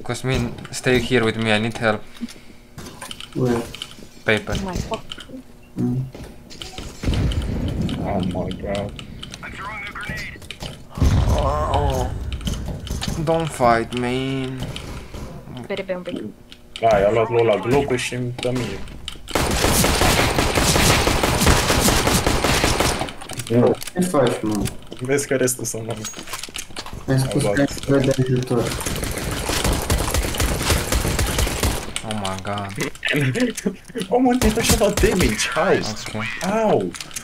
Cosmin, stay here with me, I need help. Where? Paper. Oh my fuck. Oh my god. Oh. Don't fight, man. Pe un pic. Da, i-a luat lui la glocul și îmi dă mie. Ce faci, mă? Vezi că restul să mă... Ai spus că ai nevoie de ajutor. Oh my god. Omul te-a dat damage, how? Okay. Au!